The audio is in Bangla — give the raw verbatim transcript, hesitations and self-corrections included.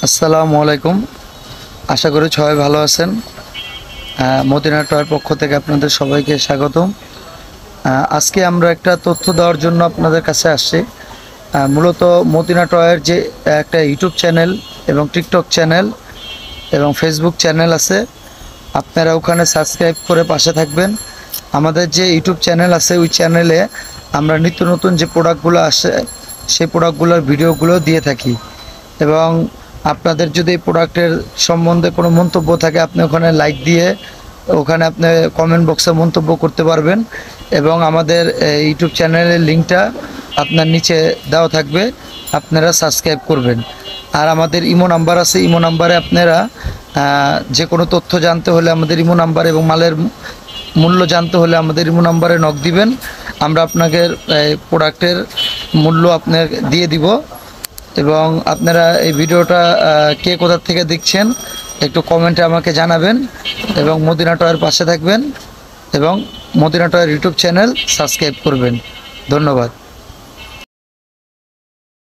আসসালামু আলাইকুম। আশা করি সবাই ভালো আছেন। মদিনা টয়ের পক্ষ থেকে আপনাদের সবাইকে স্বাগতম। আজকে আমরা একটা তথ্য দেওয়ার জন্য আপনাদের কাছে আসছি। মূলত মদিনা টয়ের যে একটা ইউটিউব চ্যানেল এবং টিকটক চ্যানেল এবং ফেসবুক চ্যানেল আছে, আপনারা ওখানে সাবস্ক্রাইব করে পাশে থাকবেন। আমাদের যে ইউটিউব চ্যানেল আছে ওই চ্যানেলে আমরা নিত্য নতুন যে প্রোডাক্টগুলো আসে সেই প্রোডাক্টগুলোর ভিডিওগুলো দিয়ে থাকি। এবং আপনাদের যদি এই প্রোডাক্টের সম্বন্ধে কোনো মন্তব্য থাকে, আপনি ওখানে লাইক দিয়ে ওখানে আপনি কমেন্ট বক্সে মন্তব্য করতে পারবেন। এবং আমাদের ইউটিউব চ্যানেলের লিঙ্কটা আপনার নিচে দেওয়া থাকবে, আপনারা সাবস্ক্রাইব করবেন। আর আমাদের ইমো নাম্বার আছে, ইমো নাম্বারে আপনারা যে কোনো তথ্য জানতে হলে আমাদের ইমো নাম্বার এবং মালের মূল্য জানতে হলে আমাদের ইমো নাম্বারে নক দিবেন। আমরা আপনাকে প্রোডাক্টের মূল্য আপনাকে দিয়ে দিব। এবং আপনারা এই ভিডিওটা কে কোথা থেকে দেখছেন একটু কমেন্টে আমাকে জানাবেন এবং মদিনা টয়ের পাশে থাকবেন এবং মদিনা টয়ের ইউটিউব চ্যানেল সাবস্ক্রাইব করবেন। ধন্যবাদ।